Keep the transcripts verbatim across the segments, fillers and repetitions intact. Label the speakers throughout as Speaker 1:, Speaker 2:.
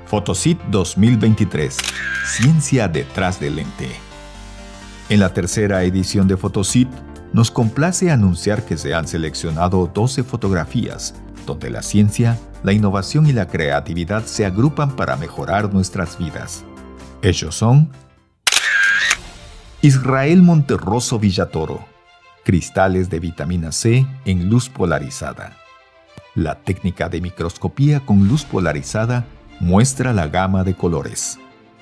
Speaker 1: Photosite dos mil veintitrés. Ciencia detrás del lente. En la tercera edición de Photosite, nos complace anunciar que se han seleccionado doce fotografías, donde la ciencia, la innovación y la creatividad se agrupan para mejorar nuestras vidas. Ellos son: Israel Monterroso Villatoro. Cristales de vitamina C en luz polarizada. La técnica de microscopía con luz polarizada muestra la gama de colores.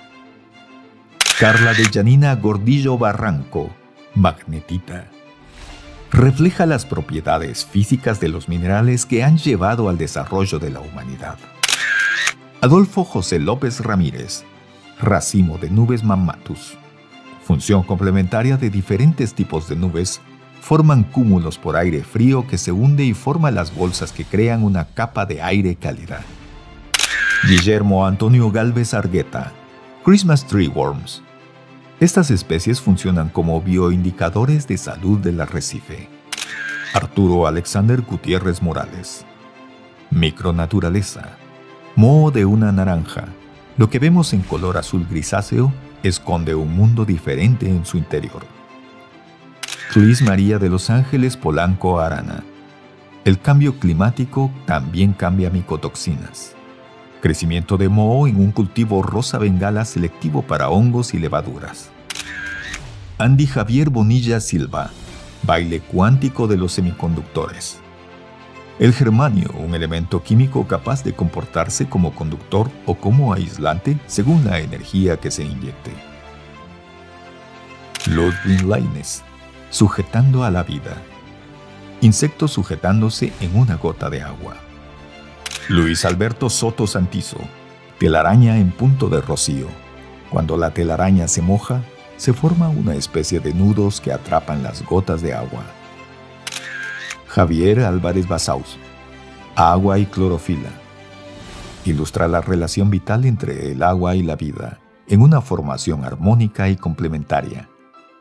Speaker 1: Carla de Janina Gordillo Barranco. Magnetita. Refleja las propiedades físicas de los minerales que han llevado al desarrollo de la humanidad. Adolfo José López Ramírez. Racimo de nubes mammatus. Función complementaria de diferentes tipos de nubes, forman cúmulos por aire frío que se hunde y forma las bolsas que crean una capa de aire cálida. Guillermo Antonio Galvez Argueta. Christmas Tree Worms. Estas especies funcionan como bioindicadores de salud del arrecife. Arturo Alexander Gutiérrez Morales. Micronaturaleza. Moho de una naranja. Lo que vemos en color azul grisáceo esconde un mundo diferente en su interior. Luis María de Los Ángeles Polanco Arana. El cambio climático también cambia micotoxinas. Crecimiento de moho en un cultivo rosa bengala selectivo para hongos y levaduras. Andy Javier Bonilla Silva. Baile cuántico de los semiconductores. El germanio, un elemento químico capaz de comportarse como conductor o como aislante según la energía que se inyecte. Ludwig Leibniz. Sujetando a la vida. Insectos sujetándose en una gota de agua. Luis Alberto Soto Santizo. Telaraña en punto de rocío. Cuando la telaraña se moja, se forma una especie de nudos que atrapan las gotas de agua. Javier Álvarez Basaus. Agua y clorofila. Ilustra la relación vital entre el agua y la vida, en una formación armónica y complementaria.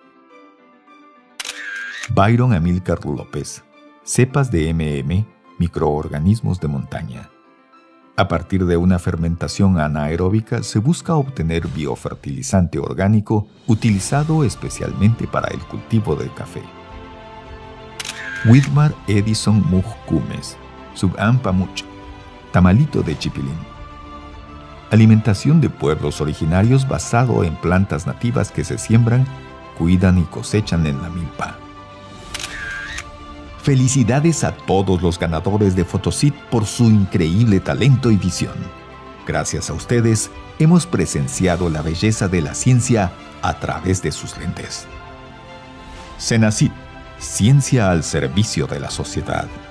Speaker 1: Byron Amílcar López. Cepas de M M, microorganismos de montaña. A partir de una fermentación anaeróbica se busca obtener biofertilizante orgánico utilizado especialmente para el cultivo del café. Whitmar Edison Muj Cumes. Subampamuch. Tamalito de chipilín. Alimentación de pueblos originarios basado en plantas nativas que se siembran, cuidan y cosechan en la milpa. Felicidades a todos los ganadores de Photosite por su increíble talento y visión. Gracias a ustedes, hemos presenciado la belleza de la ciencia a través de sus lentes. Cenacit, ciencia al servicio de la sociedad.